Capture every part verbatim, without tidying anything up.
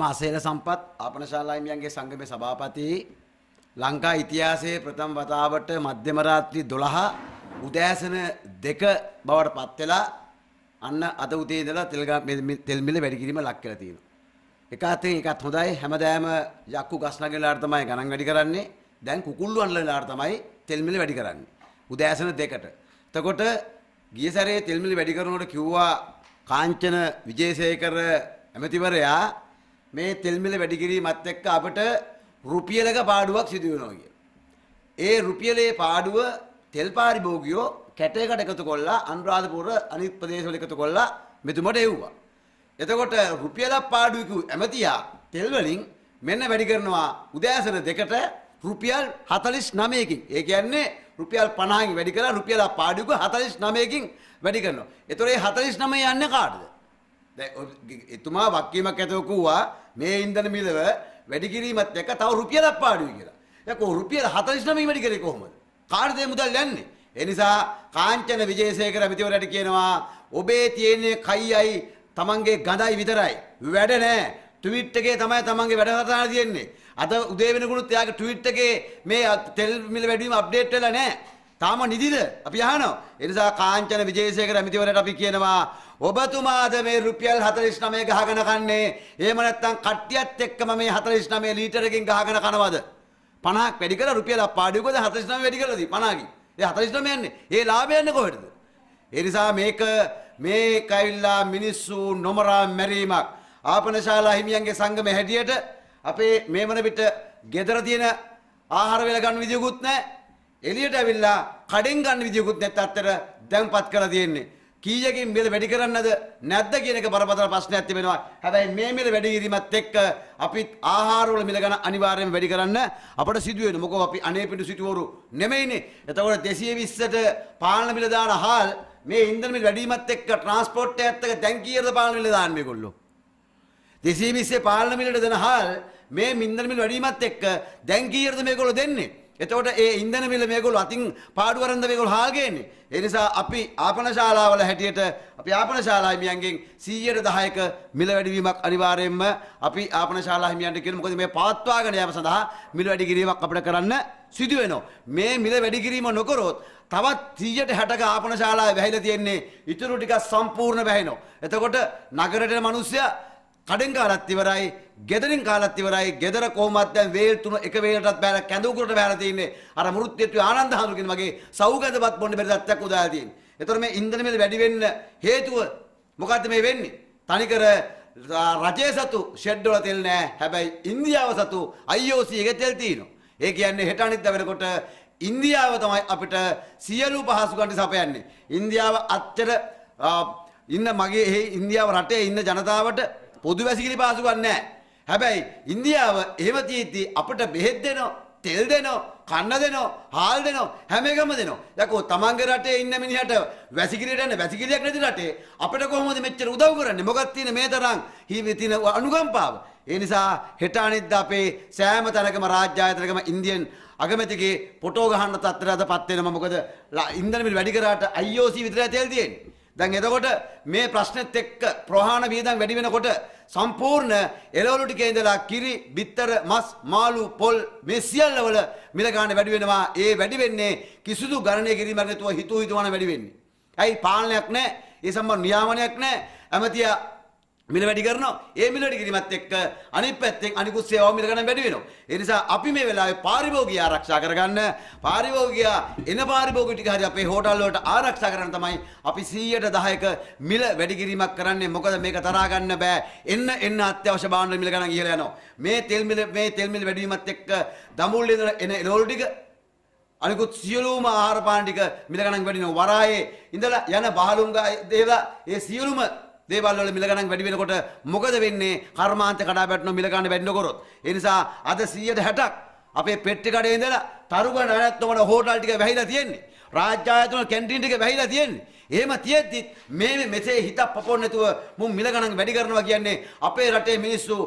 අසේල සම්පත් ආපනශාලා හිමියන්ගේ සංගමේ සභාපති ලංකා ඉතිහාසයේ ප්‍රථම වතාවට මධ්‍යම රාත්‍රී දොළහ උදෑසන දෙක බවට පත් වෙලා අන්න අද උදේ ඉඳලා තෙල් තෙල් මිල වැඩි කිරීම ලක් කරලා තියෙනවා. එක අතෙන් එකත් හොඳයි හැමදාම යක්කු ගස් නගලාට තමයි ගණන් වැඩි කරන්නේ. දැන් කුකුල්ලු අන්ලලාට තමයි තෙල් මිල වැඩි කරන්නේ. උදෑසන දෙකට. එතකොට ගිය සැරේ තෙල් මිල වැඩි කරනකොට කිව්වා කාංචන විජේසේකර ඇමතිවරයා මේ තෙල් මිල වැඩි කිරීමත් එක්ක අපිට රුපියලක පාඩුවක් සිදු වෙනවා කියලා. ඒ රුපියලේ පාඩුව තෙල් පාරිභෝගිකයෝ කැටයකට එකතු කරලා අනුරාධපුර අනිත් ප්‍රදේශවල එකතු කරලා මෙතුමට එව්වා. එතකොට රුපියලක් පාඩුවක ඇමතියා තෙල් වලින් මෙන්න වැඩි කරනවා උදෑසන දෙකට රුපියල් හතළිස් නවයකින්. ඒ කියන්නේ රුපියල් පනහකින් වැඩි කරලා රුපියලක් පාඩුවක හතළිස් නවයකින් වැඩි කරනවා. ඒතොර මේ හතළිස් නවය යන්නේ කාටද? දැන් එතුමා වක්කීමක් ඇතව කිව්වා මේ ඉන්ධන මිලව වැඩි කිරීමත් එක්ක තව රුපියලක් පාඩුයි කියලා. දැන් කො රුපියල් හතළිස් නවය වැඩි කරේ කොහොමද? කාටද මේ මුදල් යන්නේ? ඒ නිසා කාංචන විජේසේකර ඇමතිවරයාට කියනවා ඔබේ තියෙන්නේ කයියයි තමන්ගේ ගඳයි විතරයි. වැඩ නැහැ. ට්වීට් එකේ තමයි තමන්ගේ වැඩ කරලා තියෙන්නේ. අද උදේ වෙනකුණුත් එයාගේ ට්වීට් එකේ මේ තෙල් මිල වැඩි වීම අප්ඩේට් වෙලා නැහැ. තාම නිදිද? අපි අහනවා. ඒ නිසා කාංචන විජේසේකර ඇමතිවරයාට අපි කියනවා ඔබතුමාද මේ රුපියල් හතළිස් නවය ගහගෙන කන්නේ? එහෙම නැත්නම් කට්ටියත් එක්කම මේ හතළිස් නවය ලීටරකින් ගහගෙන කනවද? පනහක් වැඩි කරලා රුපියලක් පාඩුවකද හතළිස් නවය වැඩි කරලාදී පනහකින්. ඒ හතළිස් නවය යන්නේ. ඒ ලාභය යන්නේ කොහෙටද? ඒ නිසා මේක මේක ඇවිල්ලා මිනිස්සු නොමරා මැරීමක්. ආපනශාලා හිමියන්ගේ සංගමේ හැටියට අපේ මේ වන විට ගෙදර තියෙන ආහාර වේල ගන්න විදියකුත් නැහැ. එළියට ඇවිල්ලා කඩෙන් ගන්න විදියකුත් නැත් අතර දැන්පත් කරලා තියෙන්නේ. කීයකින් මිල වැඩි කරන්නද නැද්ද කියන එක බරපතල ප්‍රශ්නයක් තිබෙනවා. හැබැයි මේ මිල වැඩි කිරීමත් එක්ක අපි ආහාර වල මිල ගන්න අනිවාර්යයෙන් වැඩි කරන්න අපට සිදු වෙනවා. මොකද අපි අනේ පිටු සිටුවරු නෙමෙයිනේ. එතකොට දෙසිය විස්සට පාලන මිල දාන හාල් මේ ඉන්ධන මිල වැඩිවීමත් එක්ක ට්‍රාන්ස්පෝර්ට් එකත් එක්ක දැන් කීයද පාලන මිල දාන්නේ මේගොල්ලෝ? දෙසිය විස්සේ පාලන මිලට දෙන හාල් මේ ඉන්ධන මිල වැඩිවීමත් එක්ක දැන් කීයද මේගොල්ලෝ දෙන්නේ? එතකොට ඒ ඉන්ධන මිල මේගොල්ලෝ අතින් පාඩු වරන්ද මේගොල්ලෝ හාල් ගේන්නේ. ඒ නිසා අපි ආපනශාලාවල හැටියට අපි ආපනශාලා හිමියන්ගෙන් සීයට දහයක මිල වැඩිවීමක් අනිවාර්යයෙන්ම අපි ආපනශාලා හිමියන්ට කියනවා. මොකද මේ පවත්වාගෙන යාම සඳහා මිල වැඩි කිරීමක් අපිට කරන්න සිදු වෙනවා. මේ මිල වැඩි කිරීම නොකරොත් තවත් සීයට හැටක ආපනශාලාවේ වැහිලා තියෙන්නේ ඉතුරු ටික සම්පූර්ණ වැහෙනවා. එතකොට නගරයට එන මිනිස්සයා කඩෙන් කාලත් ඉවරයි, ගෙදරින් කාලත් ඉවරයි. ගෙදර කොහොමද දැන් වේල් තුන එක වේලටත් බෑලා කැඳවුකුරට බෑලා තියෙන්නේ. අර මුරුත්තිත්වයේ ආනන්ද හඳුකින වගේ සවුගඳපත් බොන්න බැරි තත්ත්වයක් උදාලා තියෙන්නේ. ඒතර මේ ඉන්ධන මිල වැඩි වෙන්න හේතුව මොකද්ද මේ වෙන්නේ? තනිකර රජයේ සතු ෂෙඩ් වල තෙල් නැහැ. හැබැයි ඉන්දියාව සතු I O C එකේ තෙල් තියෙනවා. ඒ කියන්නේ හෙට අනිද්දා වෙනකොට ඉන්දියාව තමයි අපිට සියලු පහසුකම් සපයන්නේ. ඉන්දියාව අච්චර ඉන්න මගේ මේ ඉන්දියාව රටේ ඉන්න ජනතාවට පොදු වැසිකිලි පාසුකම් නැහැ. හැබැයි ඉන්දියාව එහෙම තියෙද්දි අපිට බෙහෙත් දෙනවා, තෙල් දෙනවා, කන්න දෙනවා, හාල් දෙනවා, හැම එකම දෙනවා. යකෝ තමන්ගේ රටේ ඉන්න මිනිහට වැසිකිලියට යන වැසිකිලියක් නැති රටේ අපිට කොහොමද මෙච්චර උදව් කරන්නේ? මොකක්ද තියෙන මේ තරම් හිවි තියෙන අනුකම්පාව? ඒ නිසා හෙට අනිද්දා අපේ සෑම තැනකම රාජ්‍ය ආයතනකම ඉන්දියන් අගමැතිගේ ෆොටෝ ගහන්න තත්ත්වයටපත් වෙනවා. මොකද ඉන්ධන මිල වැඩි කරාට I O C විතරයි තෙල් තියෙන්නේ. දැන් එතකොට මේ ප්‍රශ්නෙත් එක්ක ප්‍රවාහන වියදම් වැඩි වෙනකොට සම්පූර්ණ එළවලු ටිකේ ඉඳලා කිරි, බිත්තර, මස්, මාළු, පොල් මේ සියල්ල වල මිල ගන්න වැඩි වෙනවා. ඒ වැඩි වෙන්නේ කිසිදු ගණනය කිරීමක් නැතුව හිතුව හිතවන වැඩි වෙන්නේ. ඇයි පාලනයක් නැහැ? ඒ සම්බන්ධ නියාමනයක් නැහැ. ඇමතියා මිල වැඩි කරනවා. ඒ මිල වැඩි කිරීමත් එක්ක අනිත් පැත්තෙන් අනිකුත් සේවාව මිල ගන්න වැඩි වෙනවා. ඒ නිසා අපි මේ වෙලාවේ පාරිභෝගිකය ආරක්ෂා කරගන්න, පාරිභෝගිකය එන පාරිභෝගික ටික හරි අපේ හෝටල් වලට ආරක්ෂා කරන්න තමයි අපි සීයට දහයක මිල වැඩි කිරීමක් කරන්නේ. මොකද මේක තරහා ගන්න බෑ. එන්න එන්න අත්‍යවශ්‍ය භාණ්ඩ මිල ගණන් ඉහළ යනවා. මේ තෙල් මිල මේ තෙල් මිල වැඩි වීමත් එක්ක දඹුල්ල ඉඳලා එන එළවලු ටික අනිකුත් සියලුම ආහාර පාන ටික මිල ගණන් වැඩි වෙනවා. වරායේ ඉඳලා යන බහලුංගා දේවා ඒ සියලුම දේවල් වල මිල ගණන් වැඩි වෙනකොට මොකද වෙන්නේ? කර්මාන්ත කඩා වැටෙනවා මිල ගණන් වැඩි නොකරොත්. ඒ නිසා අද සීයට හැටක් අපේ පෙට්ටි කඩේ ඉඳලා තරුග නැත්නම් හෝටල් ටික වැහිලා තියෙන්නේ. රාජ්‍ය ආයතන කැන්ටින් ටික වැහිලා තියෙන්නේ. එහෙම තියෙද්දි මේ මෙසේ හිතක් පපොන්න නැතුව මුන් මිල ගණන් වැඩි කරනවා කියන්නේ අපේ රටේ මිනිස්සු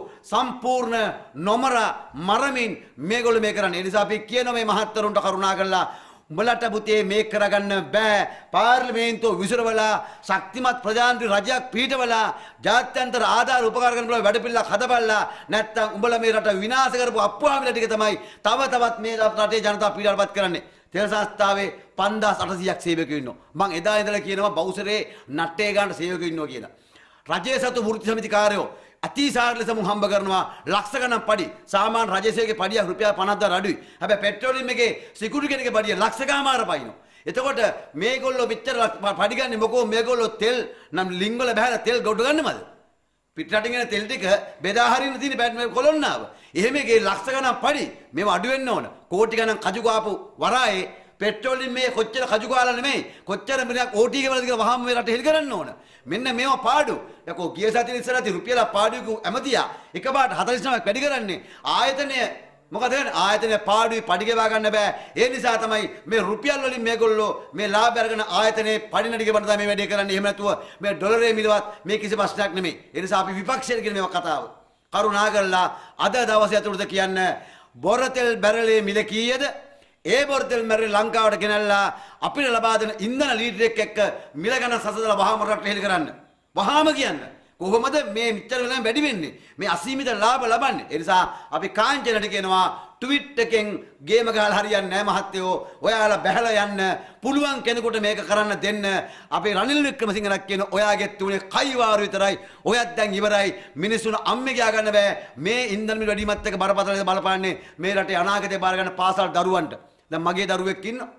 සම්පූර්ණ නොමර මරමින් මේගොල්ලෝ මේ කරන්නේ. ඒ නිසා අපි කියනවා මේ මහත්තරුන්ට කරුණා කරලා උඹලට පුතේ මේක කරගන්න බෑ. පාර්ලිමේන්තුව විසිරවලා ශක්තිමත් ප්‍රජාතන්ත්‍ර රජයක් පිහිටවලා ජාත්‍යන්තර ආධාර උපකාර කරන බල වැඩපිළිවෙලක් හදපල්ලා. නැත්තම් උඹලා මේ රට විනාශ කරපු අප්පුහාමිලා ටික තමයි තව තවත් මේ රටේ ජනතාව පීඩාවටපත් කරන්නේ. තෙල් සංස්ථාවේ පන්දාස් අටසීයක් සේවකයෝ ඉන්නවා. මං එදා ඉඳලා කියනවා බවුසරේ නට්ටේ ගන්න සේවකයෝ ඉන්නවා කියලා. රජයේ සතු වෘත්ති සමිතිකාරයෝ අතිසාර ලෙස මුන් හම්බ කරනවා ලක්ෂ ගණන් පඩි. සාමාන්‍ය රජසේවකගේ පඩිය රුපියල් පනස් දාර අඩුයි. හැබැයි පෙට්‍රෝලියම් එකේ සිකියුරිටි කෙනෙක්ගේ පඩිය ලක්ෂ ගාමාර පයින්නවා. එතකොට මේගොල්ලෝ මෙච්චර පඩි ගන්නේ මොකෝ මේගොල්ලෝ තෙල් නම් ලිංග වල බහැලා තෙල් ගොඩ ගන්නවද? පිටරටින් එන තෙල් ටික බෙදා හරින්න තියෙන බැට් කොලොන්නාව. එහෙම එකේ ලක්ෂ ගණන් පඩි මේව අඩු වෙන්න ඕන. කෝටි ගණන් කජු කාපු වරායේ පෙට්‍රෝලියම් මේ කොච්චර කජු කාලා නෙමෙයි කොච්චර මිනිහක් ඕටී ගේ වලද කියලා වහාම මේ රට හෙලි කරන්න ඕන. මෙන්න මේවා පාඩු. යකෝ ගිය සතියේ ඉස්සරහදී රුපියල පාඩුවක ඇමතියා එකපාරට හතළිස් නවයක් වැඩි කරන්නේ. ආයතනය මොකද වෙන්නේ? ආයතනය පාඩුවේ පඩි ගෙවා ගන්න බෑ. ඒ නිසා තමයි මේ රුපියල් වලින් මේගොල්ලෝ මේ ලාභ අරගෙන ආයතනයේ පඩි නඩි ගෙවන්න තමයි මේ වැඩේ කරන්නේ. එහෙම නැතුව මේ ඩොලරේ මිලවත් මේ කිසි ප්‍රශ්නයක් නෙමෙයි. ඒ නිසා අපි විපක්ෂයට කියන මේවා කතාව. කරුණා කරලා අද දවසේ අතුරුද කියන්න බොරතෙල් බැරලේ මිල කීයද? ඒ බොරතෙල් මැරේ ලංකාවට ගෙනල්ලා අපිට ලබා දෙන ඉන්ධන ලීටරයක් එක්ක මිල ගණන් සසදලා වහාම රට හෙලි කරන්න. වහාම කියන්න. කොහොමද මේ මෙච්චර වෙලාවෙන් වැඩි වෙන්නේ? මේ අසීමිත ලාභ ලබන්නේ. ඒ නිසා අපි කාංචනට කියනවා ට්විට් එකෙන් ගේම ගහලා හරියන්නේ නැහැ මහත්තයෝ. ඔයාලා බැහැලා යන්න පුළුවන් කෙනෙකුට මේක කරන්න දෙන්න. අපි රනිල් වික්‍රමසිංහලක් කියන ඔයාගේ තුනේ කයිවාරු විතරයි. ඔයත් දැන් ඉවරයි. මිනිස්සුන් අම්මේ ගියා ගන්න බෑ. මේ ඉන්ධන මිල වැඩිමත් එක බරපතල බලපාන්නේ මේ රටේ අනාගතේ බාර ගන්න පාසල් දරුවන්ට. දැන් මගේ දරුවෙක් ඉන්නවා.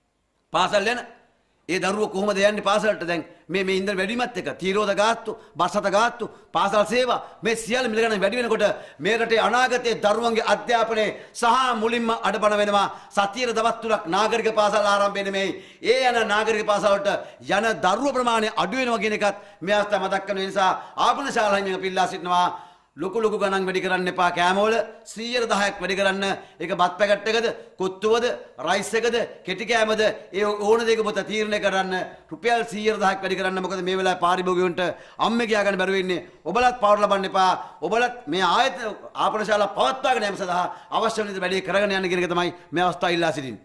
පාසල් යන ඒ දරුවෝ කොහොමද යන්නේ පාසලට දැන් මේ මේ ඉන්දර වැඩිමත් එක තීරෝධ ගාස්තු බස්සත ගාස්තු පාසල් සේවා මේ සියල්ල මිල ගණන් වැඩි වෙනකොට මේ රටේ අනාගතයේ දරුවන්ගේ අධ්‍යාපනයේ සහ මුලින්ම අඩපණ වෙනවා සතියේ දවස් තුනක් නාගරික පාසල් ආරම්භ වෙන්නේ මේ ඒ යන නාගරික පාසල් වලට යන දරුවෝ ප්‍රමාණය අඩු වෙනවා කියන එකත් මේ අවස්ථාව මතක් කරන නිසා ආපන ශාලාවෙන් අපි ඉල්ලා සිටිනවා ලොකු ලොකු ගණන් වැඩි කරන්න එපා කෑමවල සීයට දහයක් වැඩි කරන්න ඒක බත් පැකට් එකද කොත්තුවද රයිස් එකද කෙටි කෑමද ඒ ඕන දෙයක පොත තීරණය කරන්න රුපියල් සීයට දහයක් වැඩි කරන්න මොකද මේ වෙලාවේ පාරිභෝගිකයන්ට අම්මේ කියා ගන්න බැරුව ඉන්නේ ඔබලත් පවර් ලබන්න එපා ඔබලත් මේ ආයතන ආපන ශාලා පවත්වාගෙන යාම සඳහා අවශ්‍ය වෙන දේ වැඩි කරගෙන යන්න කියන එක තමයි මේ අවස්ථාව ඉල්ලා සිටින්නේ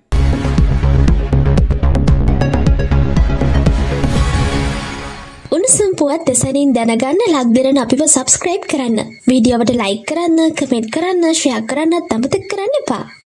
උණුසුම් පුවත් දෙසනින් දැනගන්න ලක් දෙරණ අපිව සබ්ස්ක්‍රයිබ් කරන්න. වීඩියෝවට ලයික් කරන්න, කමෙන්ට් කරන්න, ෂෙයා කරන්නත් අමතක කරන්න එපා.